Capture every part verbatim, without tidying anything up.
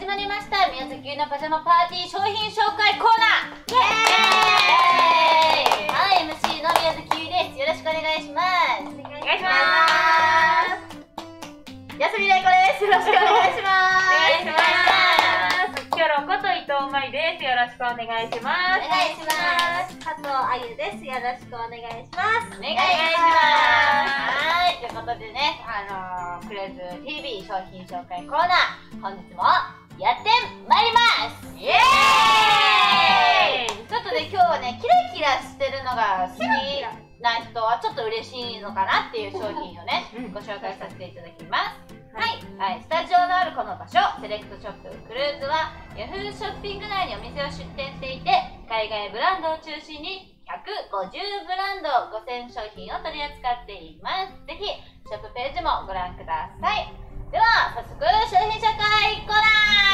始まりました宮崎優のパジャマパーティー商品紹介コーナー。イエーイ。はい、エムシー の宮崎優です。よろしくお願いします。お願いします。安見玲子です。よろしくお願いします。 お願いします。キョロこと伊藤舞です。よろしくお願いします。 お願いします。 加藤あゆです。よろしくお願いします。 お願いします。はい、ということでね、あのー、クレーズ ティービー 商品紹介コーナー、本日もやってまいります。イエーイ。ちょっとね、今日はね、キラキラしてるのが好きな人はちょっと嬉しいのかなっていう商品をね、ご紹介させていただきます。はい、はい、スタジオのあるこの場所、セレクトショップクルーズは Yahoo ショッピング内にお店を出店していて、海外ブランドを中心にひゃくごじゅうブランドごせん商品を取り扱っています。ぜひショップページもご覧ください。では早速商品紹介コーナ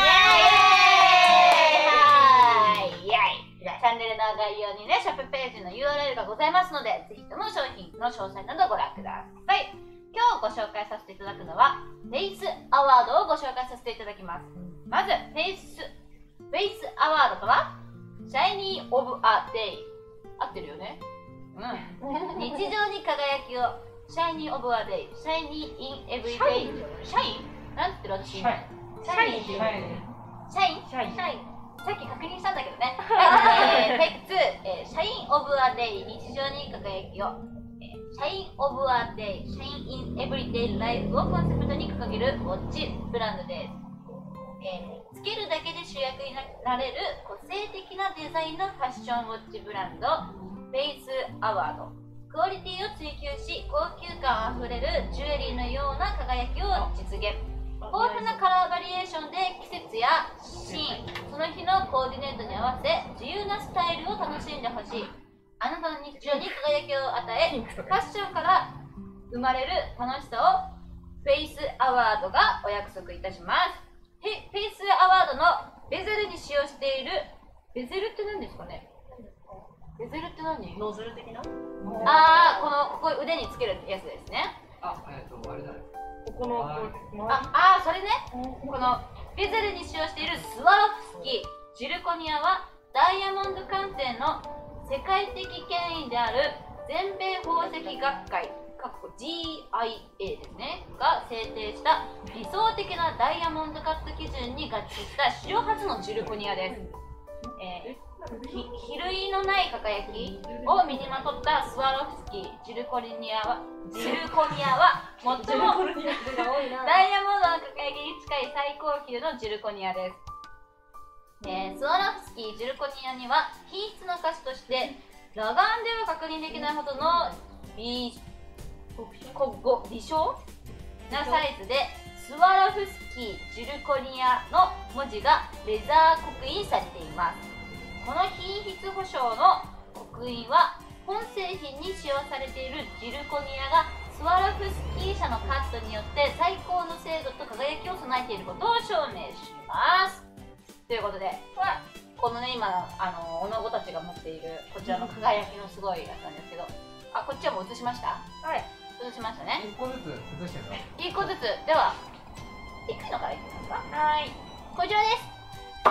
ー。イエーイ。はい、イエーイ。チャンネルの概要にね、ショップページの ユーアールエル がございますので、ぜひとも商品の詳細などご覧ください。今日ご紹介させていただくのはフェイスアワードをご紹介させていただきます。まずフェイスフェイスアワードとはシャイニーオブアデイ、合ってるよね。うん。日常に輝きをシャイニーオブアデイ、シャイニーインエブリデイ。シャイン？なんて言ってる私今。 シャインって言うね。 シャイン？ シャイン。 さっき確認したんだけどね。はい、えー、フェイクツー、えー、シャインオブアデイ、日常に輝きを。シャインオブアデイ、シャインインエブリデイライフをコンセプトに掲げるウォッチブランドです。えー、つけるだけで主役になれる個性的なデザインのファッションウォッチブランド、フェイスアワード。クオリティを追求し、高級感あふれるジュエリーのような輝きを実現。豊富なカラーバリエーションで季節やシーン、その日のコーディネートに合わせ自由なスタイルを楽しんでほしい。あなたの日常に輝きを与え、ファッションから生まれる楽しさをフェイスアワードがお約束いたします。フェイスアワードのベゼルに使用している、ベゼルって何ですかね？ベゼルって何？ ノズル的な？ ああ、このここ腕につけるやつですね。 あ、えっとあれだね。 ここのああ、それね。このベゼルに使用しているスワロフスキージルコニアはダイヤモンド観点の世界的権威である全米宝石学会 ジーアイエー ですねが制定した理想的なダイヤモンドカット基準に合致した史上初のジルコニアです。えー、ひ比類のない輝きを身にまとったスワロフスキージルコニアはジルコニアは最もダイヤモンドの輝きに近い最高級のジルコニアです。えー、スワロフスキージルコニアには品質の証として裸眼では確認できないほどの微微小なサイズでスワロフスキージルコニアの文字がレザー刻印されています。この品質保証の刻印は本製品に使用されているジルコニアがスワロフスキー社のカットによって最高の精度と輝きを備えていることを証明します。ということで、このね、今あのおのごたちが持っているこちらの輝きのすごいやつなんですけど、あ、こっちはもう映しました？はい、映しましたね。 一個ずつ映してるの？ 一個ずつ。では、いくのからいきますか？はい。こちらです。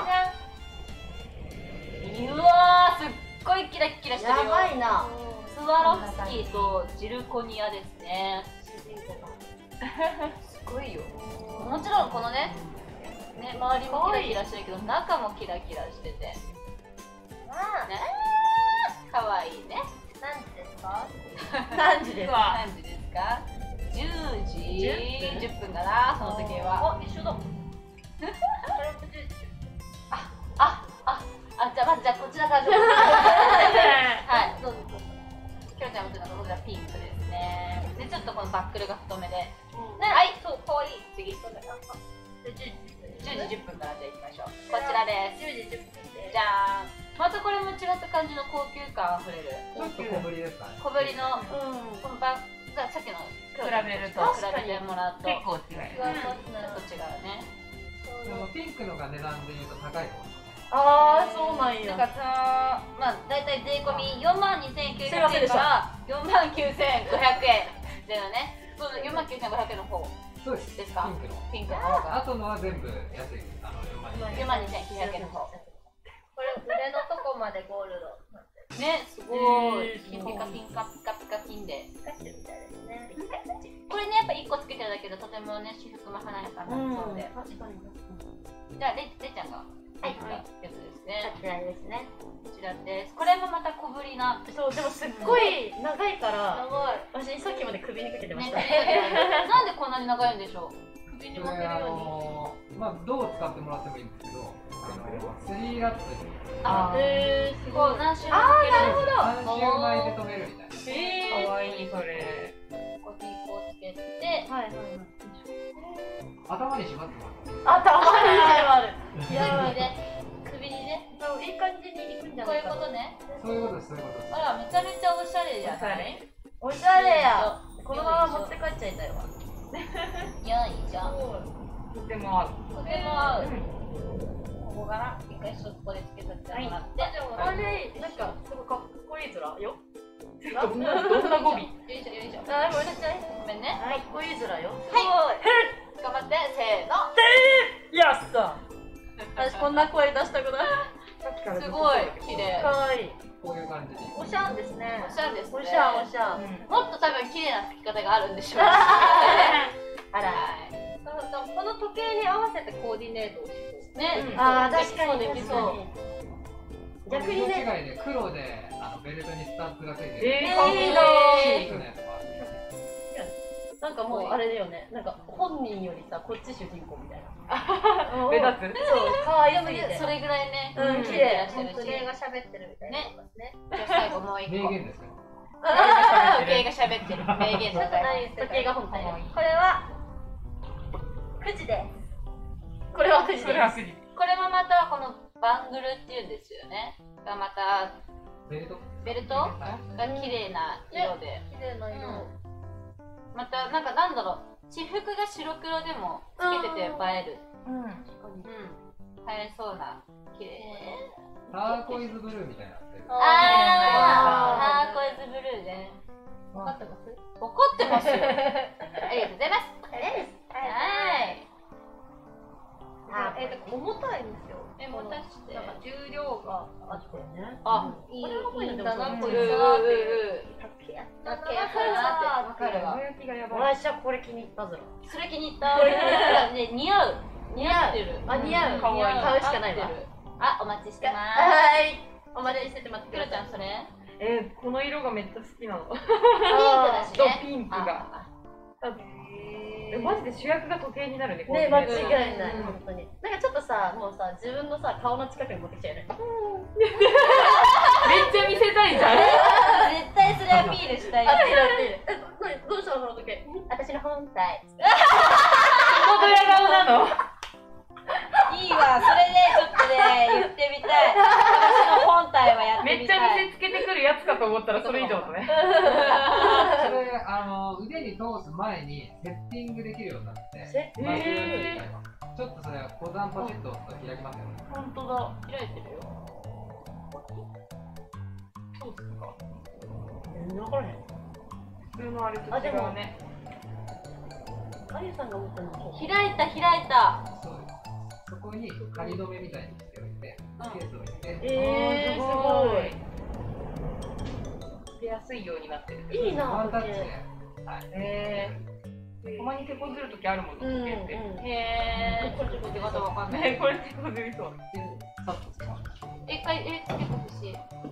じゃん。うわー、すっごいキラキラしてるよ。 やばいな。 スワロフスキーとジルコニアですね。すごいよ。もちろんこのね、ね、周りもキラキラしてるけど中もキラキラしてて、 あねー、かわいいね。 何時ですか？何時ですか？ 何時ですか？じゅうじじゅっぷんかな、その時計は。 あ、一緒だ。 あ、あ、あ、あ、じゃあまずじゃあこちらからどうぞ。はい、どうぞどうぞ。きょうちゃん持ってるのがこちらピンクですね。で、ちょっとこのバックルが太めで。はい、そう、かわいい。次。じゅうじじゅっぷんからじゃあ行きましょう。こちらです。じゅうじじゅっぷんで。じゃーん。またこれも違った感じの高級感あふれる。 ちょっと小ぶりですかね。 小ぶりの、このバッグがさっきの比べると比べてもらうと結構違い。 ちょっと違うね。 ピンクのが値段でいうと高い方。 ああ、そうなんや。 なんかそのまあ大体税込みよんまんにせんきゅうひゃくえんからよんまんきゅうせんごひゃくえんでのね、そうよんまんきゅうせんごひゃくえんの方。 そうです。 ですか？ ピンクの。 ピンクの方が。 あとのは全部安い。あのよんまんにせんきゅうひゃくえんの方。 これ腕のとこまでゴールド。 ね、すごい。 えーピカピカピカピカピンで。 光ってるみたいですね。 これね、やっぱいっこつけてるだけでとてもね、私服も華やかになるそうで。 確かに。 じゃあ、レレちゃんが入ったやつですね。 こちらですね。 こちらです。これもまた小ぶりな。 そう、でもすっごい長いから、 長い。 私さっきまで首にかけてましね、 た。 なんでこんなに長いんでしょう。 首にこれあのまあどう使ってもらってもいいんですけど、あのスリーラップあ、 へー、すこごい。 う何周もかける。 さん周枚で止めるみたいな。 えー、かわいいそれ。 こうピンクをつけて、 はいはいはい。 頭にしまってもらってあ、たまにある。 いやいで首にね、 そう、いい感じにいくんじゃこうないかな。 いうことね。 そういうことです、そういうことです。 あら、めちゃめちゃおしゃれじゃない。 おしゃれや。このまま持って帰っちゃいたいわ。 よいしょ。 とても合う。 とても合う。ここから一回そこでつけさせてもらって。 あれ、なんか、すごいかっこいいずらよ。 どんなどんな語尾？ よいしょよいしょ。 あ、ごめんなさい。 ごめんね。 かっこいいずらよ。 はい。頑張って、せーの。 やっさ。私こんな声出したくない。 さっきからすごい綺麗。 かわいい。 こういう感じに。 おしゃんですね。 おしゃれですね。 おしゃんおしゃん。 もっと多分綺麗な吹き方があるんでしょう。 あら。 はいこの時計に合わせてコーディネートをしね。 ああ、確かにできそう。 逆にね。 色違いで黒であのベルトにスタンプがついてる。 えー、かわいい。 ピンクのやつもある。 なんかもうあれだよね。なんか本人よりさ、こっち主人公みたいな。 目立つ。 そう、可愛いすぎて。 それぐらいね。 うん、綺麗。 本当に。 が喋ってるみたいな。ね。 じゃあ最後もう一個。 名言ですか。 時計が喋ってる。名言だから。 時計が本体。これはくじです。これはくじです。 それはくじ。 これもまたこのバングルっていうんですよね。がまたベルト。 ベルトが綺麗な色で。 綺麗な色。 またなんかなんだろう、私服が白黒でもつけてて映える。 うん。 うん。映えそうな綺麗。 ターコイズブルーみたいになってる。 ああ、ターコイズブルーね。 分かってます？ 怒ってますよ。ありがとうございます。はい。 あ、えっと重たいんですよ。 え、持たして。 なんか重量があってね。 あ、 いいんだなうんこれさっていう。 だけわかるわ。 ぼやきがやばい。 私はこれ気に入ったずら。 それ気に入った。ね、似合う。似合ってる。 あ、似合う。 かわいい買うしかないわ。 あ、お待ちしてます。 はい。お待ちしてて待ってください。 クロちゃんそれ？ えー、この色がめっちゃ好きなの。 ピンクだしね。 ピンクが。え、マジで主役が時計になるね。 ね、間違いない、本当に。なんかちょっとさ、もうさ、自分のさ、顔の近くに持ってきちゃうよね。 めっちゃ見せたいじゃん。 絶対それアピールしたい。 あってるあってる。え、何どうしたのその時計。私の本体。 ドヤ顔なの。 いいわ、それね、ちょっとね、言ってみたい。私の本体はやってめっちみたい。 ゃ見せつけてくるやつかと思ったらそれ以上だね。 それあの腕に通す前にセッティングできるようになってセッまずちょっとそれはボタンポチッと押すと開きますよね。 本当だ。 開いてるよ。 そうですか。 全然わからへん。 普通のあれと違うね。 あゆさんが持ってるのそう。 開いた、開いた。 そうです。そこに仮止めみたいにしておいてケースを入れて、 えー、すごい。 つけやすいようになってる。 いいなワンタッチで、 時はい、 えー、たまに手こずるときあるもんね、 計。うん、 時計って。 うん。 へー。これちょっと出方わかんない。 ね、これ手こずりそう。 でさっとつけます。 え、一回、え、つけてほしい。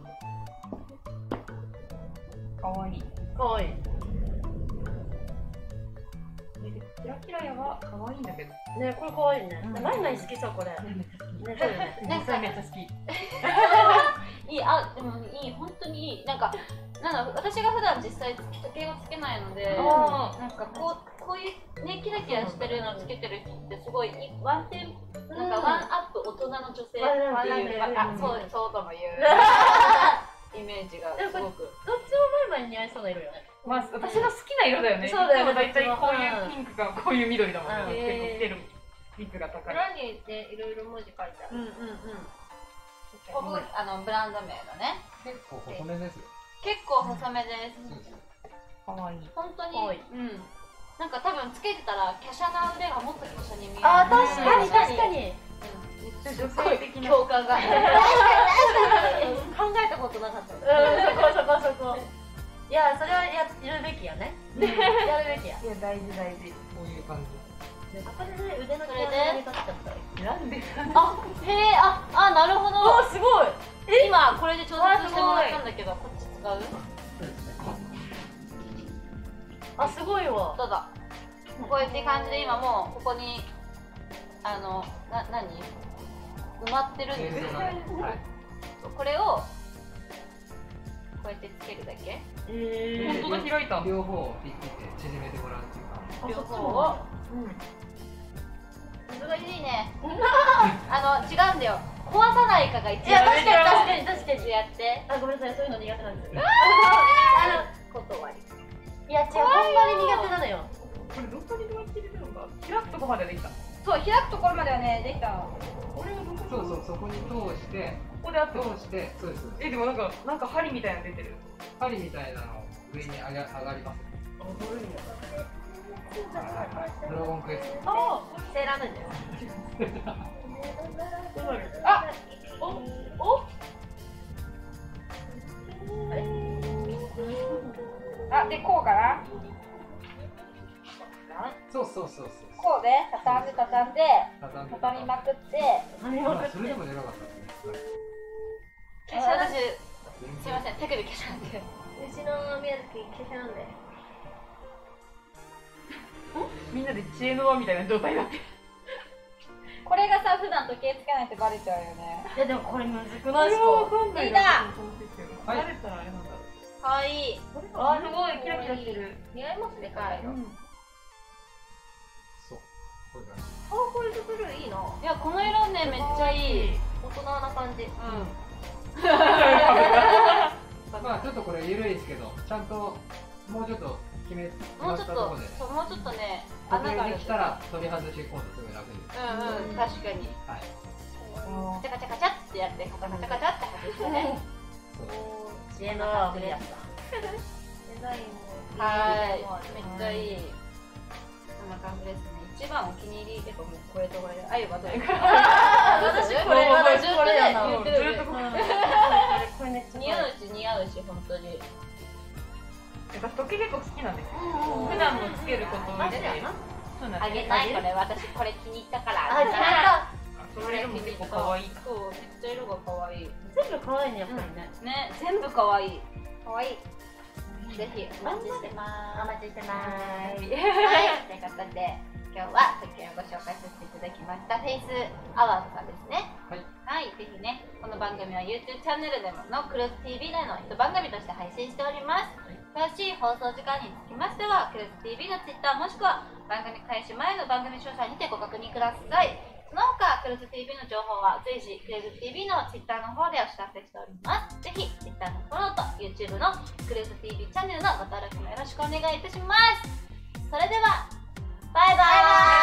かわいい。 かわいい。 キラキラやはかわいいんだけど。 ね、これかわいいね。 うんないない好きそう、これ。 めっちゃ好き。 ね、そうよね。 実際めっちゃ好き。 いい、あ、でもいい、本当にいい。なんか、なんだろう、私が普段実際時計をつけないので、 あなんかこう、こういうね、キラキラしてるのつけてる人ってすごいいいワンテン、なんかワンアップ大人の女性っていうか、あ、そう、そうとも言うイメージがすごく。 どっちも前々に似合いそうな色よね。 まあ、私の好きな色だよね。 そうだよねでも大体こういうピンクかこういう緑だもんね。 うん結構着てる率が高い。 裏にね、いろいろ文字書いてある。 うんうんうん。ここ、あの、ブランド名のね。 結構細めですよ。 結構細めです。 そうですよ。 かわいい。 本当に、 かわいいうん。 なんか多分つけてたら華奢な腕がもっと華奢に見える。 あー、確かに確かに。 めっちゃ女性的な。 共感が。 考えたことなかった。うん、そこそこそこ。いや、それはやるべきやね。やるべきや。 いや、大事大事。 こういう感じ。 これで腕のそれでに立っちゃったら。 なんであ、へえ、あ、あ、なるほど。 お、すごい。 今これで調節してもらったんだけど、こっち使う？ あ、すごいわ。 どうぞ。こうやって感じで今もうここにあのな何埋まってるんですよ。 はい。 これをこうやってつけるだけ。 え本当だ、開いた。 両方をピッて縮めてごらんっていうか。 両方を。難しいね。あの違うんだよ。壊さないかが一いや、 番。 確かに確かに確かに。 やって。 あ、ごめんなさい、そういうの苦手なんですよ。 断り。 いや、違う、ほんまに苦手なのよ。 これどこにどうやって入れてるのか。開くとこまでできた。 そう、開くところまではねできたの。 これはどこ。 そうそう、そこに通してここであって通してそうですそうです。 え、でもなんか、なんか針みたいなの出てる。 針みたいなの上に上が上がります。ドラゴンクエスト。 あセーラームーンだよ。 あ、 お、お。あれ。 あ、で、こうかな。 そうそうそうそう。 こうで畳んで畳んで畳んで畳みまくって。 まあそれでも出なかったですね。 華奢だし、すいません、手首華奢なんで。 うちの宮崎、華奢なんで。 みんなで知恵の輪みたいな状態になってる。 これがさ、普段時計つけないとバレちゃうよね。 いや、でもこれむずくないですわか。 かんないいいな。 はい慣れたらあれなんだろう。 かわいい。 あ、すごい、キラキラしてる。 似合いますね、 でかい色。 そう。これだ。 あ、これ作るいいな。 いや、この色ね、めっちゃいい。 大人な感じ。 うん。 まあちょっとこれ緩いですけど、ちゃんともうちょっと決め決まもうちょっとったところで、 そう、もうちょっとね、 固穴がある。 定できたら取り外し今度すぐ楽です。 うんうん、確かに。 はい。 チャカチャカチャってやって、カチャカチャカチャって外してね。 知恵の輪を見やった。デザインも。 はい、めっちゃいい。こんな感じですね。一番お気に入り、やっぱもうこれとこれで、あゆはどれか。 私これはずっとね、言ってる。 ずっとここれめっちゃ似合うし似合うし、本当に。 私、時計結構好きなんですよ。普段もつけること多いし。そうなんですあげない、これ私これ気に入ったから。 あ、違った。 それも結構可愛い。 そう、めっちゃ色が可愛い。 全部可愛いね、やっぱりね。 ね、全部可愛い。可愛い。ぜひお待ちしてます。 お待ちしてまはい。 ーす。 ということで、今日はさっきご紹介させていただきましたフェイスアワードさんですね。 はい。 はい、ぜひね、この番組は YouTube チャンネルでものクルーズ ティーブイ 内の一番組として配信しております。詳しい放送時間につきましては、クルーズ ティーブイ の Twitter もしくは番組開始前の番組詳細にてご確認ください。その他、クルーズ ティーブイ の情報は随時クルーズ ティーブイ の Twitter の方でお知らせしております。ぜひ Twitter のフォローと YouTube のクルーズ ティーブイ チャンネルのご登録もよろしくお願いいたします。それでは、バイバイ。